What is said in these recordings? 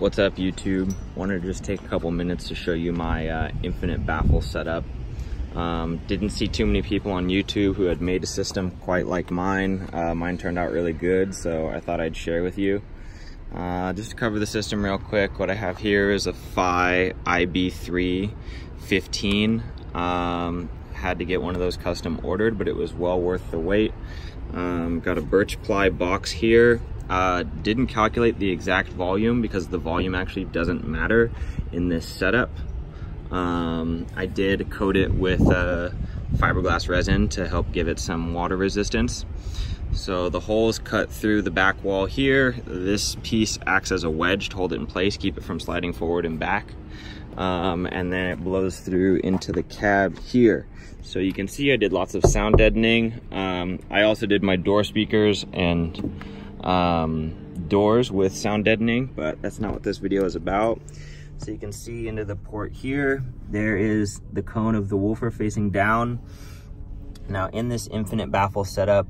What's up, YouTube? Wanted to just take a couple minutes to show you my infinite baffle setup. Didn't see too many people on YouTube who had made a system quite like mine. Mine turned out really good, so I thought I'd share with you. Just to cover the system real quick, what I have here is a Phi IB3 15. Had to get one of those custom ordered, but it was well worth the wait. Got a birch ply box here. Didn't calculate the exact volume because the volume actually doesn't matter in this setup. I did coat it with fiberglass resin to help give it some water resistance. So the holes cut through the back wall here. This piece acts as a wedge to hold it in place, keep it from sliding forward and back. And then it blows through into the cab here. So you can see I did lots of sound deadening. I also did my door speakers and doors with sound deadening, but that's not what this video is about. So you can see into the port here, there is the cone of the woofer facing down. Now in this infinite baffle setup,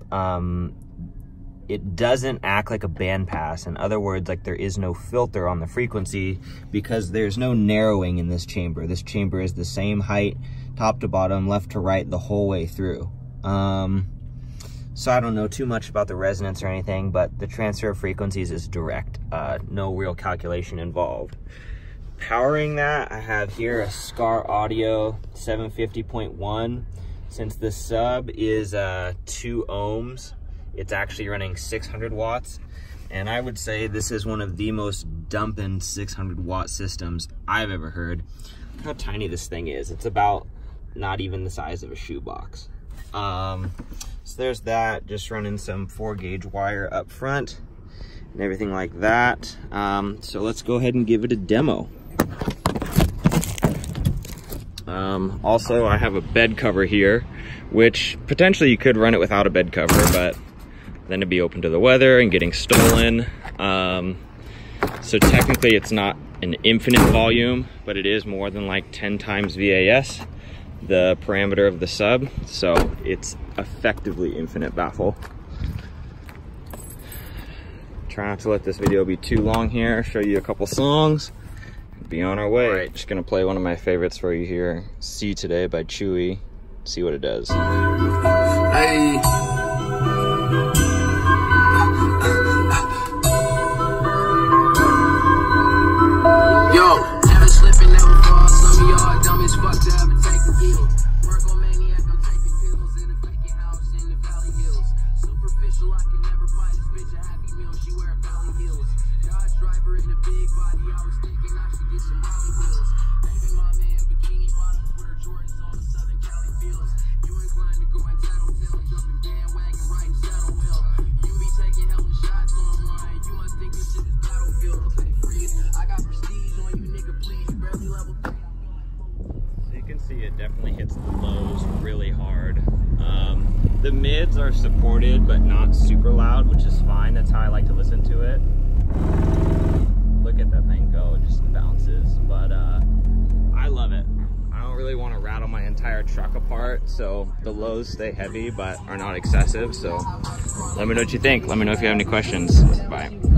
it doesn't act like a bandpass. In other words, like there is no filter on the frequency because there's no narrowing in this chamber. This chamber is the same height, top to bottom, left to right, the whole way through. So I don't know too much about the resonance or anything, but the transfer of frequencies is direct. No real calculation involved. Powering that, I have here a Scar Audio 750.1. Since the sub is 2 ohms, it's actually running 600 watts. And I would say this is one of the most dumping 600 watt systems I've ever heard. Look how tiny this thing is. It's about not even the size of a shoebox. So there's that, just running some 4-gauge wire up front and everything like that. So let's go ahead and give it a demo. Also, I have a bed cover here, which potentially you could run it without a bed cover, but then it'd be open to the weather and getting stolen. So technically it's not an infinite volume, but it is more than like 10 times VAS, the parameter of the sub. So it's effectively infinite baffle. Try not to let this video be too long here. Show you a couple songs. Be on our way. All right, just gonna play one of my favorites for you here. See Today by Chewy. See what it does. Hey. Yo, never slipping, never fall. Some of y'all dumb as fuck to ever take a deal. Virgo maniac, I'm taking pills in a vacant house in the Valley Hills. Superficial, I can never buy this bitch a Happy Meal. She wear Valley Heels. Dodge driver in a big body. I was thinking I should get some Raleigh wheels. Baby mama in bikini bottoms with her Jordans on the Southern Cali fields. You inclined to go and tattletale, jumping bandwagon, riding saddle wheel. You be taking hella shots online. You must think this shit is Battlefield. Okay, freeze. I got prestige on you, nigga, please. You barely level 3. So you can see it definitely hits the lows really hard. The mids are supported, but not super loud, which is fine. That's how I like to listen to it. Look at that thing go, it just bounces. But I love it. I don't really want to rattle my entire truck apart, so the lows stay heavy but are not excessive. So let me know what you think. Let me know if you have any questions. Bye.